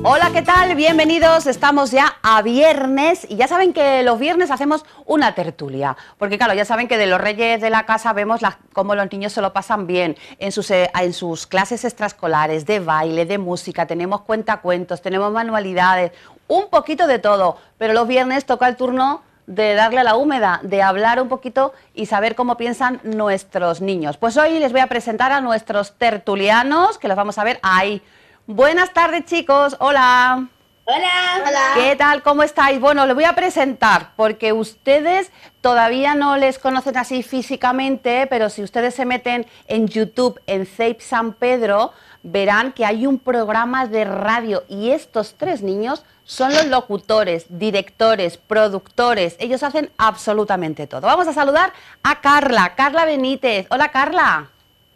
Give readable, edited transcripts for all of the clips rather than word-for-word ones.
Hola, ¿qué tal? Bienvenidos, estamos ya a viernes y ya saben que los viernes hacemos una tertulia, porque claro, ya saben que de los reyes de la casa vemos cómo los niños se lo pasan bien en sus clases extraescolares, de baile, de música, tenemos cuentacuentos, tenemos manualidades, un poquito de todo, pero los viernes toca el turno de darle a la húmeda, de hablar un poquito y saber cómo piensan nuestros niños. Pues hoy les voy a presentar a nuestros tertulianos, que los vamos a ver ahí. Buenas tardes, chicos. Hola. Hola. Hola. ¿Qué tal? ¿Cómo estáis? Bueno, les voy a presentar porque ustedes todavía no les conocen así físicamente, pero si ustedes se meten en YouTube, en CEIP San Pedro, verán que hay un programa de radio y estos tres niños son los locutores, directores, productores. Ellos hacen absolutamente todo. Vamos a saludar a Carla, Carla Benítez. Hola, Carla.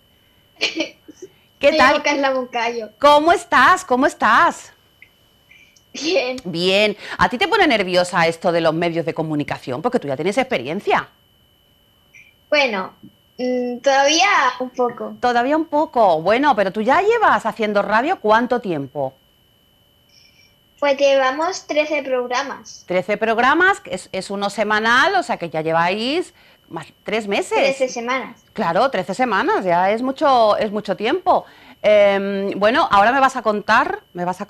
¿Qué tal? Me llamo Carla Moncayo. ¿Cómo estás? ¿Cómo estás? Bien. Bien. ¿A ti te pone nerviosa esto de los medios de comunicación? Porque tú ya tienes experiencia. Bueno, todavía un poco. Todavía un poco. Bueno, pero tú ya llevas haciendo radio ¿cuánto tiempo? Pues llevamos 13 programas. 13 programas, es uno semanal, o sea que ya lleváis más 3 meses. 13 semanas. Claro, 13 semanas, ya es mucho tiempo. Bueno, ahora me vas a contar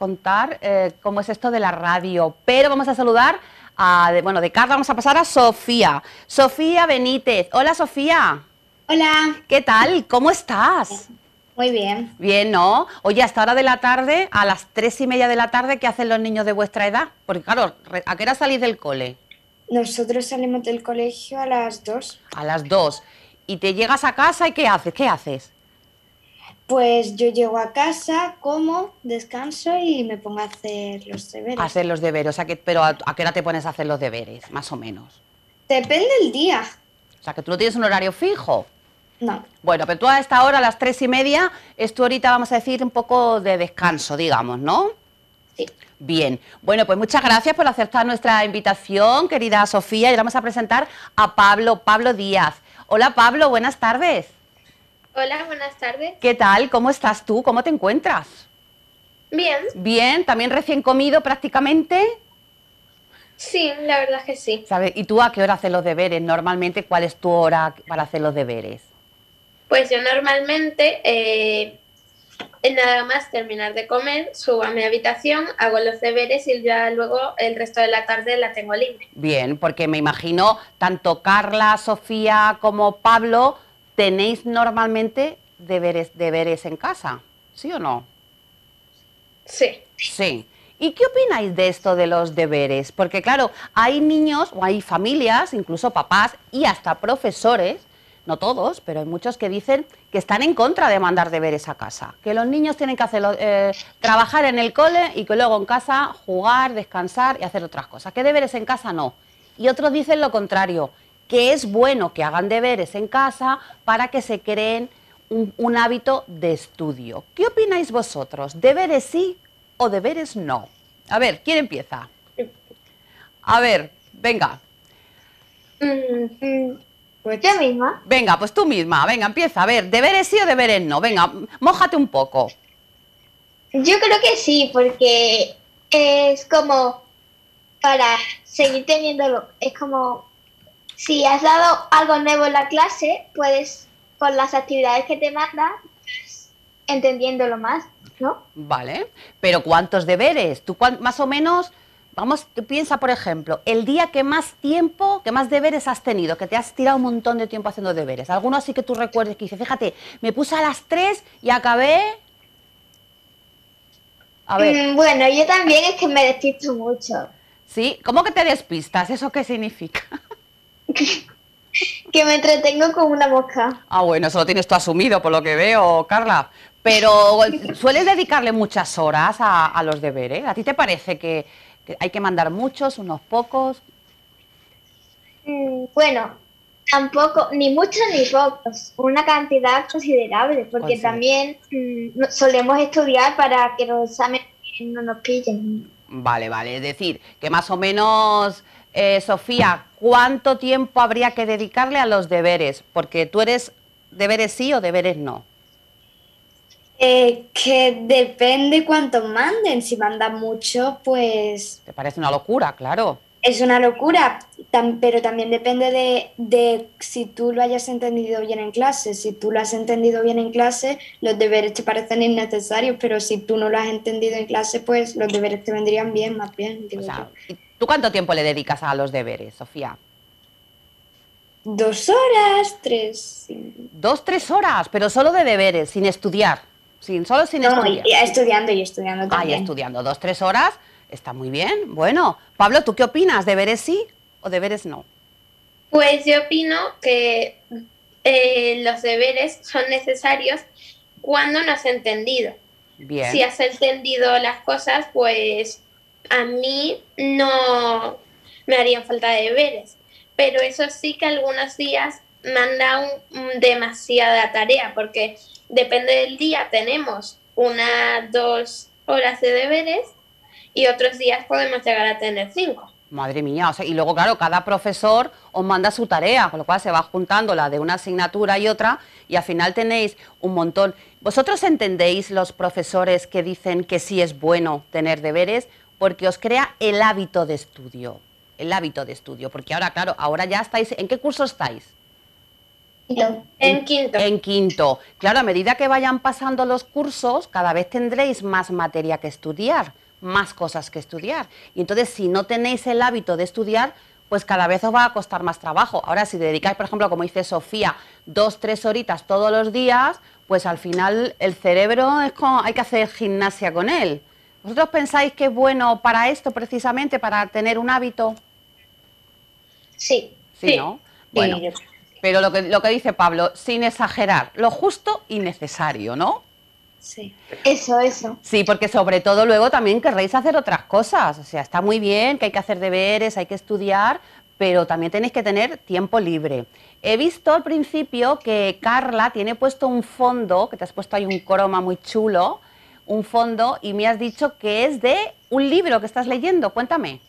cómo es esto de la radio, pero vamos a saludar de Carla vamos a pasar a Sofía. Sofía Benítez. Hola, Sofía. Hola. ¿Qué tal? ¿Cómo estás? Muy bien. Bien, ¿no? Oye, hasta hora de la tarde, a las 3:30 de la tarde, ¿qué hacen los niños de vuestra edad? Porque claro, ¿a qué hora salís del cole? Nosotros salimos del colegio a las 2. A las 2. ¿Y te llegas a casa y qué haces? ¿Qué haces? Pues yo llego a casa, como, descanso y me pongo a hacer los deberes. A hacer los deberes, o sea, pero ¿a qué hora te pones a hacer los deberes, más o menos? Depende del día. O sea, que tú no tienes un horario fijo. No. Bueno, pero tú a esta hora, a las 3:30, es tu horita, vamos a decir, un poco de descanso, digamos, ¿no? Sí. Bien, bueno, pues muchas gracias por aceptar nuestra invitación, querida Sofía, y le vamos a presentar a Pablo Díaz. Hola, Pablo, buenas tardes. Hola, buenas tardes. ¿Qué tal? ¿Cómo estás tú? ¿Cómo te encuentras? Bien. Bien, también recién comido prácticamente. Sí, la verdad es que sí. ¿Sabes? ¿Y tú a qué hora haces los deberes? Normalmente, ¿cuál es tu hora para hacer los deberes? Pues yo normalmente, nada más terminar de comer, subo a mi habitación, hago los deberes y ya luego el resto de la tarde la tengo libre. Bien, porque me imagino, tanto Carla, Sofía como Pablo, tenéis normalmente deberes en casa, ¿sí o no? Sí. Sí. ¿Y qué opináis de esto de los deberes? Porque claro, hay niños o hay familias, incluso papás y hasta profesores, no todos, pero hay muchos que dicen que están en contra de mandar deberes a casa, que los niños tienen que trabajar en el cole y que luego en casa jugar, descansar y hacer otras cosas, que deberes en casa no. Y otros dicen lo contrario, que es bueno que hagan deberes en casa para que se creen un hábito de estudio. ¿Qué opináis vosotros? ¿Deberes sí o deberes no? A ver, ¿quién empieza? A ver, venga. Pues yo misma. Venga, pues tú misma, venga, empieza. A ver, ¿deberes sí o deberes no? Venga, mójate un poco. Yo creo que sí, porque es como para seguir teniéndolo. Es como si has dado algo nuevo en la clase, puedes, con las actividades que te mandan, pues, entendiéndolo más, ¿no? Vale, pero ¿cuántos deberes? Tú más o menos, vamos, piensa por ejemplo, el día que más tiempo, que más deberes has tenido, que te has tirado un montón de tiempo haciendo deberes. ¿Alguno así que tú recuerdes que dices, fíjate, me puse a las 3 y acabé? A ver. Bueno, yo también es que me despisto mucho. ¿Sí? ¿Cómo que te despistas? ¿Eso qué significa? Que me entretengo con una mosca. Ah, bueno, eso lo tienes tú asumido por lo que veo, Carla. Pero ¿sueles dedicarle muchas horas a los deberes? ¿A ti te parece que hay que mandar muchos, unos pocos? Bueno, tampoco, ni muchos ni pocos, una cantidad considerable, porque también solemos estudiar para que los exámenes no nos pillen. Vale, vale, es decir, que más o menos, Sofía, ¿cuánto tiempo habría que dedicarle a los deberes? Porque tú eres deberes sí o deberes no. Que depende cuánto manden. Si mandan mucho, pues ¿Te parece una locura? Claro. es una locura, pero también depende de si tú lo hayas entendido bien en clase. Si tú lo has entendido bien en clase, los deberes te parecen innecesarios, pero si tú no lo has entendido en clase, pues los deberes te vendrían bien, más bien, O digo yo. sea, ¿y tú cuánto tiempo le dedicas a los deberes, Sofía? 2 horas, tres. Sí. 2, 3 horas, pero solo de deberes, sin estudiar. Solo sin No, estudiar. y estudiando Ah, y también. estudiando 2, 3 horas, está muy bien. Bueno, Pablo, ¿tú qué opinas? ¿Deberes sí o deberes no? Pues yo opino que los deberes son necesarios cuando no has entendido. Si Bien, has entendido las cosas, pues a mí no me harían falta deberes. Pero eso sí que algunos días me han dado demasiada tarea, porque depende del día, tenemos 1, 2 horas de deberes y otros días podemos llegar a tener 5. madre mía. O sea, y luego, claro, cada profesor os manda su tarea, con lo cual se va juntando la de una asignatura y otra, y al final tenéis un montón. ¿Vosotros entendéis los profesores que dicen que sí es bueno tener deberes? Porque os crea el hábito de estudio. El hábito de estudio. Porque ahora, claro, ahora ya estáis. ¿En qué curso estáis? En quinto. En quinto. Claro, a medida que vayan pasando los cursos, cada vez tendréis más materia que estudiar, más cosas que estudiar. Y entonces, si no tenéis el hábito de estudiar, pues cada vez os va a costar más trabajo. Ahora, si dedicáis, por ejemplo, como dice Sofía, 2, 3 horitas todos los días, pues al final el cerebro es como, hay que hacer gimnasia con él. ¿Vosotros pensáis que es bueno para esto, precisamente, para tener un hábito? Sí. Sí, Sí. ¿no? Bueno, Sí, pero lo que dice Pablo, sin exagerar, lo justo y necesario, ¿no? sí. Eso. Sí, porque sobre todo luego también querréis hacer otras cosas. O sea, está muy bien que hay que hacer deberes, hay que estudiar, pero también tenéis que tener tiempo libre. He visto al principio que Carla tiene puesto un fondo, que te has puesto ahí un croma muy chulo, un fondo, y me has dicho que es de un libro que estás leyendo. Cuéntame.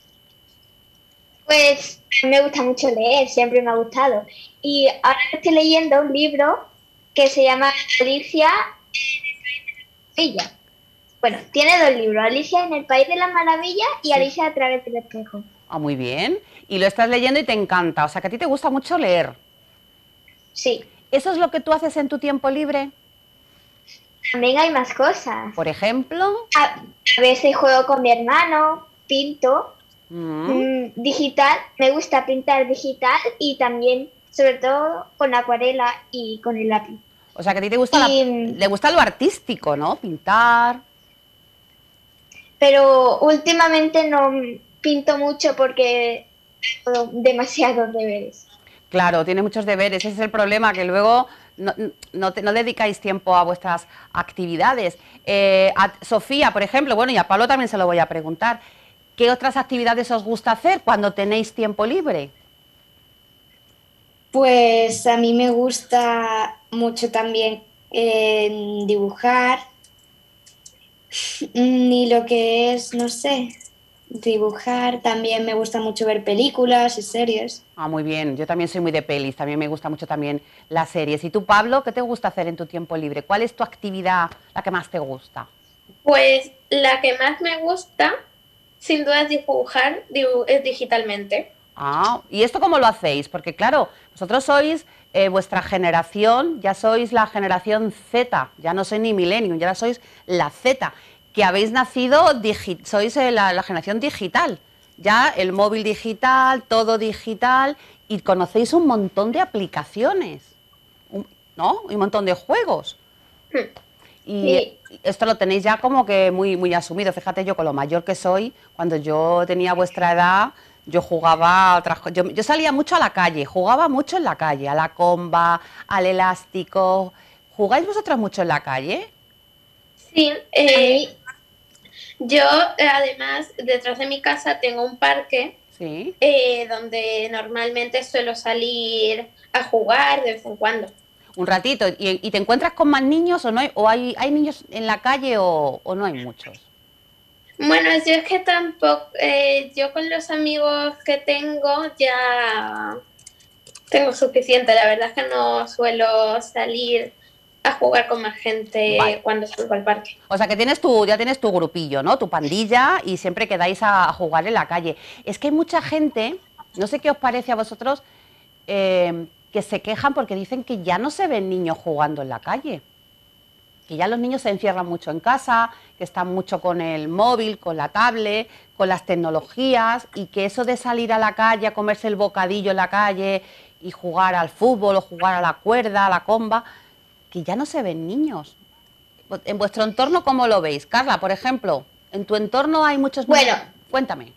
Pues a mí me gusta mucho leer, siempre me ha gustado. Y ahora estoy leyendo un libro que se llama Alicia Maravilla. Bueno, tiene 2 libros, Alicia en el País de las Maravillas y Sí. Alicia a través del espejo. Ah, muy bien. Y lo estás leyendo y te encanta. O sea, que a ti te gusta mucho leer. Sí, ¿Eso es lo que tú haces en tu tiempo libre? también hay más cosas. Por ejemplo. A veces juego con mi hermano, pinto, digital, me gusta pintar digital y también, sobre todo, con acuarela y con el lápiz. O sea, que a ti te gusta, le gusta lo artístico, ¿no? Pintar. Pero últimamente no pinto mucho porque tengo demasiados deberes. Claro, tiene muchos deberes. Ese es el problema, que luego no dedicáis tiempo a vuestras actividades. A Sofía, por ejemplo, bueno, y a Pablo también se lo voy a preguntar. ¿Qué otras actividades os gusta hacer cuando tenéis tiempo libre? Pues a mí me gusta mucho también dibujar y lo que es, no sé, dibujar. También me gusta mucho ver películas y series. Ah, muy bien. Yo también soy muy de pelis. También me gusta mucho también las series. ¿Y tú, Pablo, qué te gusta hacer en tu tiempo libre? ¿Cuál es tu actividad, la que más te gusta? Pues la que más me gusta, sin duda, es dibujar digitalmente. Ah, ¿y esto cómo lo hacéis? Porque claro, vosotros sois vuestra generación, ya sois la generación Z, ya no sois ni millennium, ya sois la Z, que habéis nacido, sois la generación digital, ya el móvil digital, todo digital, y conocéis un montón de aplicaciones, ¿no? Y un montón de juegos. Y esto lo tenéis ya como que muy, muy asumido. Fíjate, yo con lo mayor que soy, cuando yo tenía vuestra edad, yo jugaba a otras cosas. Yo salía mucho a la calle, jugaba mucho en la calle, a la comba, al elástico. ¿Jugáis vosotros mucho en la calle? Sí, yo además detrás de mi casa tengo un parque Sí. donde normalmente suelo salir a jugar de vez en cuando. Un ratito. ¿Y te encuentras con más niños o no hay niños en la calle o no hay muchos? Bueno, yo es que tampoco, yo con los amigos que tengo ya tengo suficiente, la verdad es que no suelo salir a jugar con más gente Vale. cuando salgo al parque. O sea que ya tienes tu grupillo, ¿no? Tu pandilla y siempre quedáis a jugar en la calle. Es que hay mucha gente, no sé qué os parece a vosotros, que se quejan porque dicen que ya no se ven niños jugando en la calle. Que ya los niños se encierran mucho en casa, que están mucho con el móvil, con la tablet, con las tecnologías, y que eso de salir a la calle, a comerse el bocadillo en la calle y jugar al fútbol o jugar a la cuerda, a la comba, que ya no se ven niños. En vuestro entorno, ¿cómo lo veis? Carla, por ejemplo, ¿en tu entorno hay muchos niños? Bueno. Cuéntame.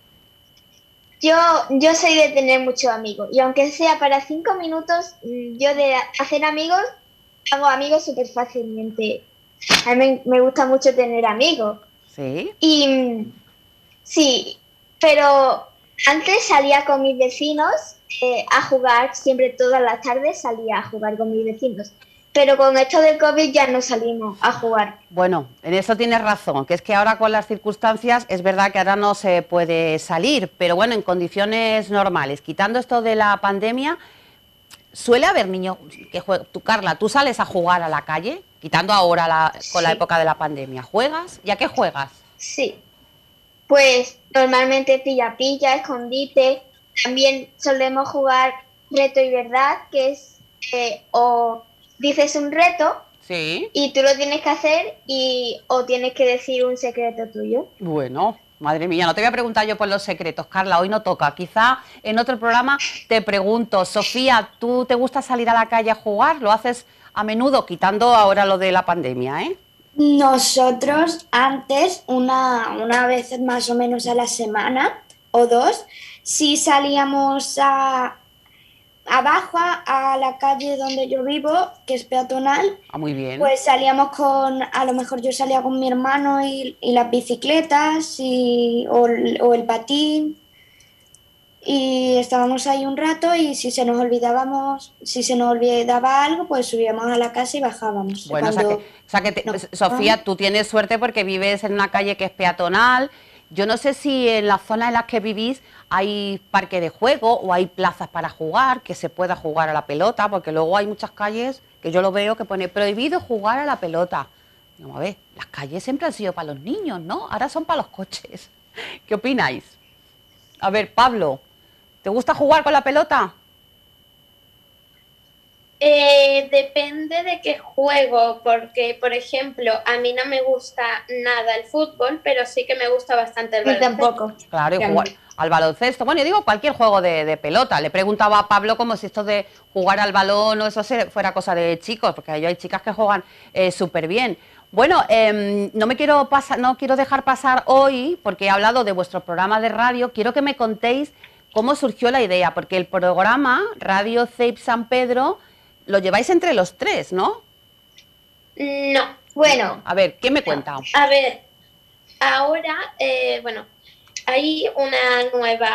Yo soy de tener muchos amigos y aunque sea para 5 minutos, yo de hacer amigos, hago amigos súper fácilmente. A mí me gusta mucho tener amigos. ¿Sí? Y sí, pero antes salía con mis vecinos a jugar, siempre todas las tardes salía a jugar con mis vecinos. Pero con esto del COVID ya no salimos a jugar. Bueno, en eso tienes razón, que es que ahora con las circunstancias es verdad que ahora no se puede salir, pero bueno, en condiciones normales, quitando esto de la pandemia, suele haber niños que juegan. Tú, Carla, ¿tú sales a jugar a la calle? Quitando ahora con la Sí. época de la pandemia, ¿juegas? ¿Y a qué juegas? Sí, pues normalmente pilla-pilla, escondite. También solemos jugar reto y verdad, que es o dices un reto Sí. y tú lo tienes que hacer o tienes que decir un secreto tuyo. Bueno, madre mía, no te voy a preguntar yo por los secretos, Carla, hoy no toca. Quizá en otro programa te pregunto. Sofía, ¿tú te gusta salir a la calle a jugar? ¿Lo haces a menudo, quitando ahora lo de la pandemia, eh? Nosotros antes, una vez más o menos a la semana o dos, sí salíamos abajo a la calle donde yo vivo, que es peatonal. Ah, muy bien. Pues salíamos a lo mejor yo salía con mi hermano y las bicicletas o el patín, y estábamos ahí un rato, y si se nos olvidaba algo, pues subíamos a la casa y bajábamos. Bueno, Sofía, tú tienes suerte porque vives en una calle que es peatonal. Yo no sé si en la zona en la que vivís hay parque de juego o hay plazas para jugar, que se pueda jugar a la pelota, porque luego hay muchas calles que yo lo veo que pone prohibido jugar a la pelota. Digo, a ver, las calles siempre han sido para los niños, ¿no? Ahora son para los coches. ¿Qué opináis? A ver, Pablo, ¿te gusta jugar con la pelota? Depende de qué juego, porque, por ejemplo, a mí no me gusta nada el fútbol, pero sí que me gusta bastante el Yo baloncesto. tampoco. Claro, y jugar al baloncesto. Bueno, yo digo cualquier juego de pelota. Le preguntaba a Pablo como si esto de jugar al balón o eso fuera cosa de chicos, porque hay chicas que juegan súper bien. Bueno, no quiero dejar pasar hoy, porque he hablado de vuestro programa de radio, quiero que me contéis cómo surgió la idea, porque el programa Radio CEIP San Pedro lo lleváis entre los tres, ¿no? No. Bueno, A ver, ¿qué me cuenta? A ver, ahora, hay una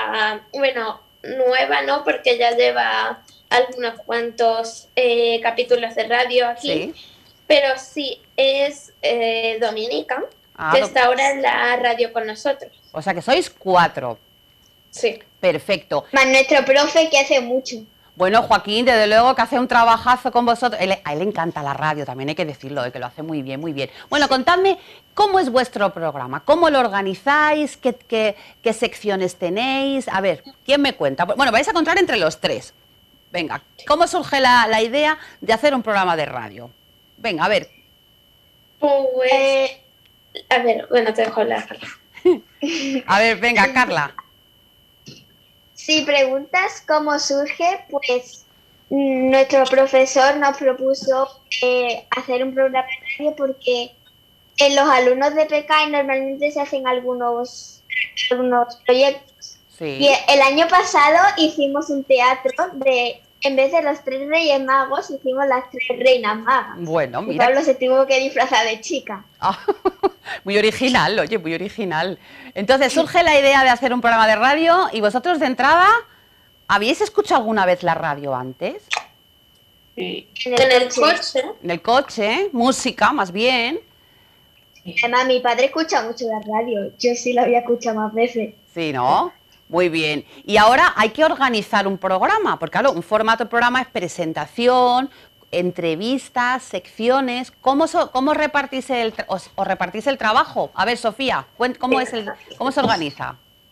nueva no, porque ya lleva algunos cuantos capítulos de radio aquí, Sí. pero sí es Dominica, que está ahora en la radio con nosotros. O sea que sois 4. Sí. Perfecto. más nuestro profe que hace mucho. Bueno, Joaquín, desde luego que hace un trabajazo con vosotros. A él le encanta la radio, también hay que decirlo, que lo hace muy bien, muy bien. Bueno, contadme cómo es vuestro programa, cómo lo organizáis, qué secciones tenéis. A ver, ¿quién me cuenta? Bueno, vais a contar entre los tres. Venga, ¿cómo surge la idea de hacer un programa de radio? Venga, a ver. Pues, a ver, bueno, te dejo hablar. A ver, venga, Carla. Si preguntas cómo surge, pues nuestro profesor nos propuso hacer un programa de radio porque en los alumnos de PECAI normalmente se hacen algunos proyectos. Sí. Y el año pasado hicimos un teatro en vez de los 3 Reyes Magos, hicimos las 3 Reinas Magas. Bueno, Y mira. Pablo se tuvo que disfrazar de chica. Ah, muy original, oye, muy original. Entonces surge la idea de hacer un programa de radio y vosotros de entrada, ¿habéis escuchado alguna vez la radio antes? En En el coche. En el coche, música más bien. Además, mi padre escucha mucho la radio. Yo sí la había escuchado más veces. Sí, ¿no? Muy bien. Y ahora hay que organizar un programa, porque claro, un formato de programa es presentación, entrevistas, secciones. ¿Cómo repartís os repartís el trabajo? A ver, Sofía, ¿cómo se organiza?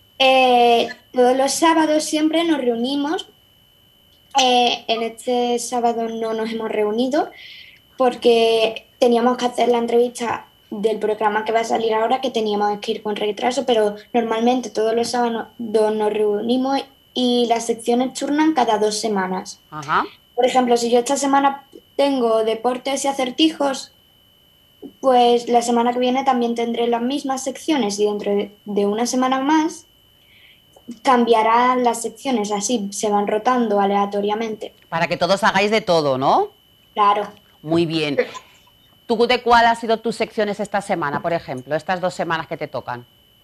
Todos los sábados siempre nos reunimos. En este sábado no nos hemos reunido porque teníamos que hacer la entrevista del programa que va a salir ahora, que teníamos que ir con retraso, pero normalmente todos los sábados nos reunimos y las secciones turnan cada 2 semanas. Ajá. Por ejemplo, si yo esta semana tengo deportes y acertijos, pues la semana que viene también tendré las mismas secciones y dentro de una semana más cambiarán las secciones, así se van rotando aleatoriamente. Para que todos hagáis de todo, ¿no? Claro. Muy bien. ¿Tú de cuál ha sido tus secciones esta semana, por ejemplo, estas 2 semanas que te tocan?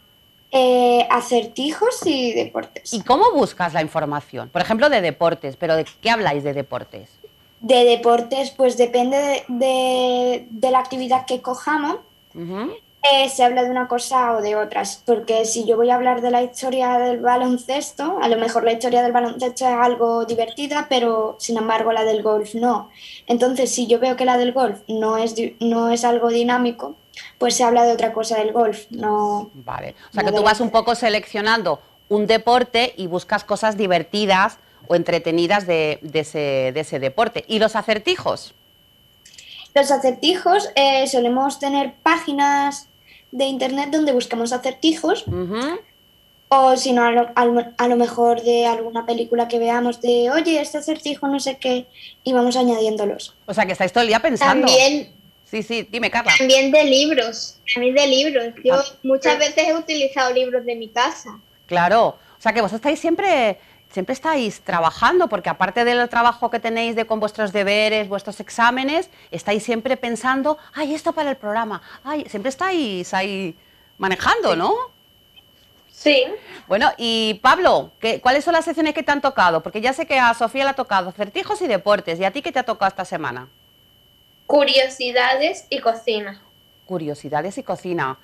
Acertijos y deportes. ¿Y cómo buscas la información? Por ejemplo, de deportes, pero ¿de qué habláis de deportes? De deportes, pues depende de la actividad que cojamos. Uh-huh. Se habla de una cosa o de otras, porque si yo voy a hablar de la historia del baloncesto, a lo mejor la historia del baloncesto es algo divertida, pero sin embargo la del golf no. Entonces, si yo veo que la del golf no es algo dinámico, pues se habla de otra cosa del golf. No. Vale, o sea que tú vas un poco seleccionando un deporte y buscas cosas divertidas o entretenidas de ese deporte. ¿Y los acertijos? Los acertijos, solemos tener páginas de internet donde buscamos acertijos, Uh-huh. o si no, a lo mejor de alguna película que veamos de, oye, este acertijo no sé qué, y vamos añadiéndolos. O sea que estáis todo el día pensando. También, Sí, dime, Carla. también de libros. Yo muchas veces he utilizado libros de mi casa. Claro, o sea que vosotros estáis siempre estáis trabajando, porque aparte del trabajo que tenéis con vuestros deberes, vuestros exámenes, estáis siempre pensando, ay, esto para el programa, ay, siempre estáis ahí manejando, ¿no? Sí. Bueno, y Pablo, ¿cuáles son las secciones que te han tocado? Porque ya sé que a Sofía le ha tocado acertijos y deportes, ¿y a ti qué te ha tocado esta semana? Curiosidades y cocina. Curiosidades y cocina.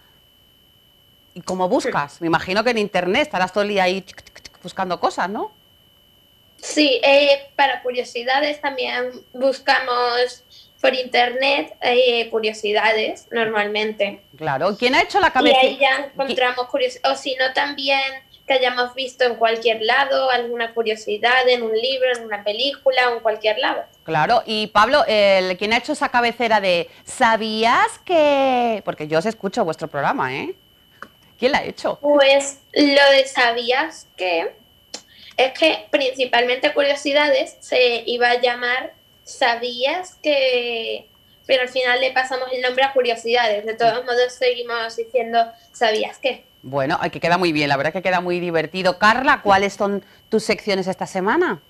¿Y cómo buscas? Me imagino que en internet estarás todo el día ahí buscando cosas, ¿no? Sí, para curiosidades también buscamos por internet curiosidades normalmente. Claro. ¿Quién ha hecho la Y cabeza? ahí ya encontramos curiosidades, o si no también que hayamos visto en cualquier lado alguna curiosidad en un libro, en una película o en cualquier lado. Claro, y Pablo, ¿quién ha hecho esa cabecera de ¿sabías que...? Porque yo os escucho vuestro programa, ¿eh? ¿Quién la ha hecho? Pues lo de sabías que es que principalmente curiosidades se iba a llamar sabías que, pero al final le pasamos el nombre a curiosidades. De todos modos seguimos diciendo sabías que. Bueno, que queda muy bien, la verdad que queda muy divertido. Carla, ¿cuáles son tus secciones esta semana?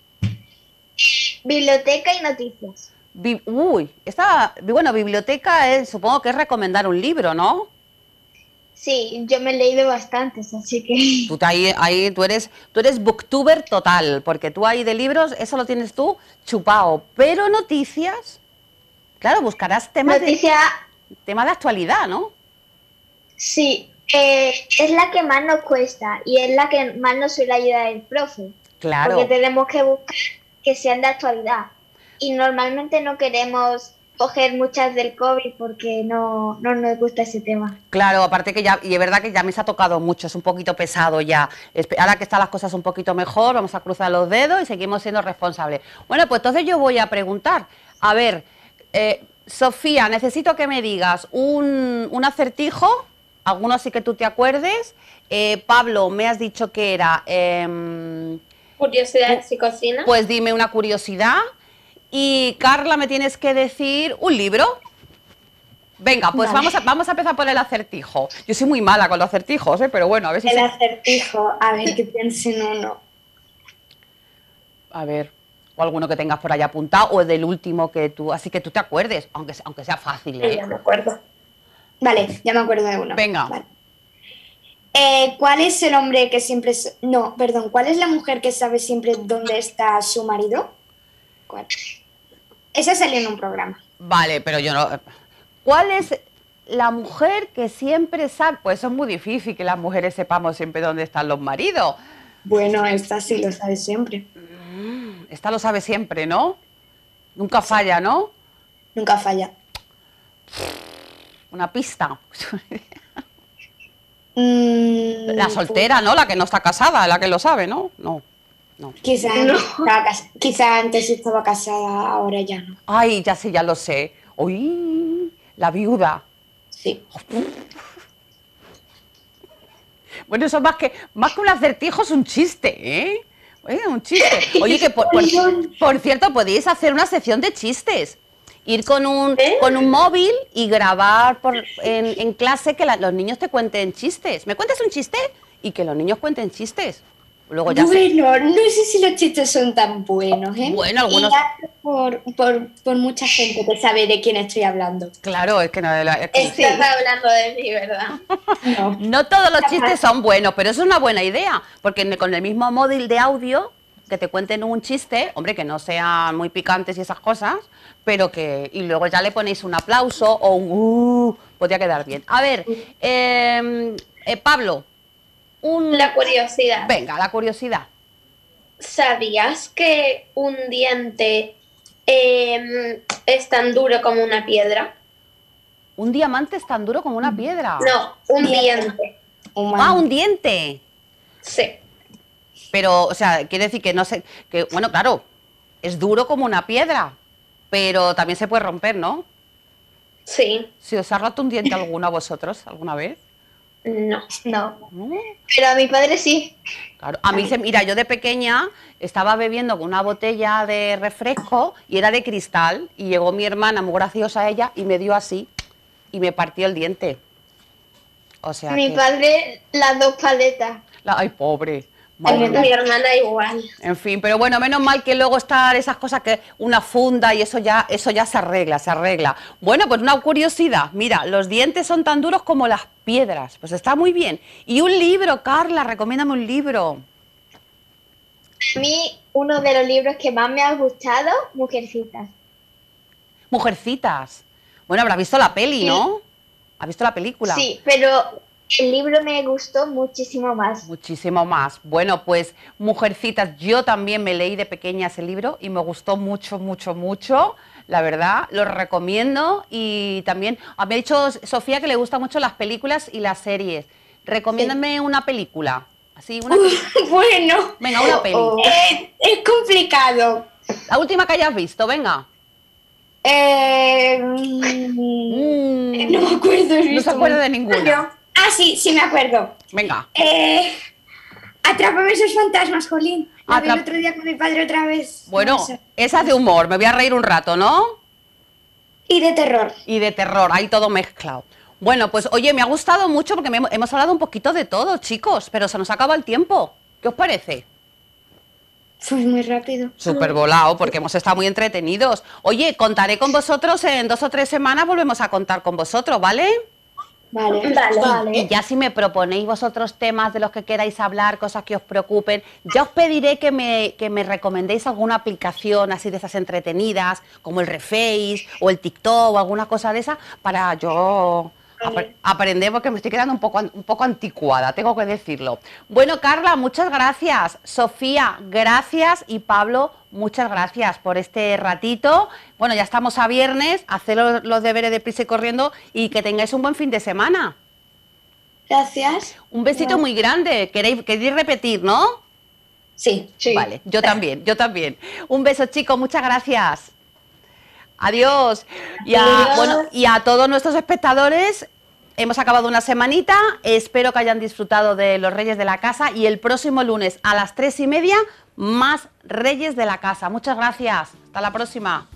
Biblioteca y noticias. Biblioteca supongo que es recomendar un libro, ¿no? Sí, yo me he leído bastantes, así que... Tú eres booktuber total, porque tú ahí de libros, eso lo tienes tú chupado. Pero noticias, claro, buscarás temas de actualidad, ¿no? Sí, es la que más nos cuesta y es la que más nos suele ayudar el profe. Claro. Porque tenemos que buscar que sean de actualidad. Y normalmente no queremos coger muchas del COVID porque no nos gusta ese tema. Claro, aparte que ya, y es verdad que ya me se ha tocado mucho, es un poquito pesado ya. Ahora que están las cosas un poquito mejor, vamos a cruzar los dedos y seguimos siendo responsables. Bueno, pues entonces yo voy a preguntar, a ver, Sofía, necesito que me digas un acertijo, algunos sí que tú te acuerdes. Pablo, me has dicho que era... Curiosidades y cocina. Pues dime una curiosidad. Y Carla, me tienes que decir un libro. Venga, pues vale. vamos a empezar por el acertijo. Yo soy muy mala con los acertijos, pero bueno, a ver si... El acertijo, a ver que piensen uno. A ver, o alguno que tengas por ahí apuntado, o del último que tú... Así que tú te acuerdes, aunque sea fácil, ¿eh? Ya me acuerdo. Vale, ya me acuerdo de uno. Venga. Vale. ¿Cuál es el hombre que siempre... ¿cuál es la mujer que sabe siempre dónde está su marido? ¿Cuál? Esa salió en un programa. Vale, pero yo no... ¿Cuál es la mujer que siempre sabe? Pues eso es muy difícil que las mujeres sepamos siempre dónde están los maridos. Bueno, esta sí lo sabe siempre. Esta lo sabe siempre, ¿no? Nunca falla, ¿no? Nunca falla. Una pista. La Pues, soltera, ¿no? La que no está casada, la que lo sabe, ¿no? No. quizá, quizá antes estaba casada, ahora ya no. Ay, ya sé, ya lo sé. Uy, la viuda. Sí. Bueno, eso más que un acertijo es un chiste, ¿eh? Un chiste. Oye, que por cierto, podéis hacer una sección de chistes. Ir con un móvil y grabar en clase que los niños te cuenten chistes. ¿Me cuentas un chiste? Y que los niños cuenten chistes. Luego ya Bueno, no sé si los chistes son tan buenos, ¿eh? Bueno, algunos- Y ya por mucha gente que sabe de quién estoy hablando. Claro, es que no. Es que- Estás hablando de mí, ¿verdad? No. No todos los chistes son buenos, pero eso es una buena idea, porque con el mismo móvil de audio que te cuenten un chiste, hombre, que no sean muy picantes y esas cosas, pero que y luego ya le ponéis un aplauso o un podría quedar bien. A ver, Pablo, La curiosidad. venga, la curiosidad. ¿Sabías que un diente es tan duro como una piedra? Un diamante es tan duro como una piedra. No, un diente. Ah, un diente. Sí. Pero, o sea, quiere decir que no sé, que bueno, claro, es duro como una piedra, pero también se puede romper, ¿no? Sí. ¿Si os ha roto un diente alguno a vosotros alguna vez? No. No, ¿No? pero a mi padre sí. Claro, a mí mira, yo de pequeña estaba bebiendo con una botella de refresco y era de cristal y llegó mi hermana, muy graciosa ella, y me dio así y me partió el diente. O sea Mi que... padre las 2 paletas. Ay, pobre. Madre mía. Mi hermana igual. En fin, pero bueno, menos mal que luego están esas cosas que una funda y eso ya se arregla, se arregla. Bueno, pues una curiosidad, mira, los dientes son tan duros como las piedras, pues está muy bien. Y un libro, Carla, recomiéndame un libro. A mí, uno de los libros que más me ha gustado, Mujercitas. Mujercitas. Bueno, habrás visto la peli, Sí. ¿no? ¿Has visto la película? Sí, pero el libro me gustó muchísimo más. Muchísimo más. Bueno, pues Mujercitas, yo también me leí de pequeña ese libro y me gustó mucho, mucho, mucho. La verdad, lo recomiendo y también, me ha dicho Sofía que le gustan mucho las películas y las series. Recomiéndame una película. Así, una. Bueno, Venga, una peli. es complicado. La última que hayas visto, venga. No me acuerdo. No se acuerda de ninguna. Sí, sí me acuerdo. Venga. Atrápame esos fantasmas, Jolín. La vi el Atrap- otro día con mi padre otra vez. Bueno, No sé. esa es de humor, me voy a reír un rato, ¿no? Y de terror. Y de terror, ahí todo mezclado. Bueno, pues oye, me ha gustado mucho porque hemos hablado un poquito de todo, chicos, pero se nos acaba el tiempo. ¿Qué os parece? Fue muy rápido. Súper volado, porque hemos estado muy entretenidos. Oye, contaré con vosotros en 2 o 3 semanas, volvemos a contar con vosotros, ¿vale? Vale. Y ya si me proponéis vosotros temas de los que queráis hablar, cosas que os preocupen, ya os pediré que me recomendéis alguna aplicación así de esas entretenidas, como el Reface o el TikTok o alguna cosa de esa, para yo aprender, porque me estoy quedando un poco anticuada, tengo que decirlo. Bueno, Carla, muchas gracias. Sofía, gracias. Y Pablo, muchas gracias por este ratito. Bueno, ya estamos a viernes, haced los deberes deprisa y corriendo y que tengáis un buen fin de semana. Gracias. Un besito muy grande. ¿Queréis repetir, no? Sí. Vale, yo también, yo también. Un beso, chicos, muchas gracias. Adiós. Y a todos nuestros espectadores, hemos acabado una semanita. Espero que hayan disfrutado de los Reyes de la Casa y el próximo lunes a las 3:30 más Reyes de la Casa. Muchas gracias. Hasta la próxima.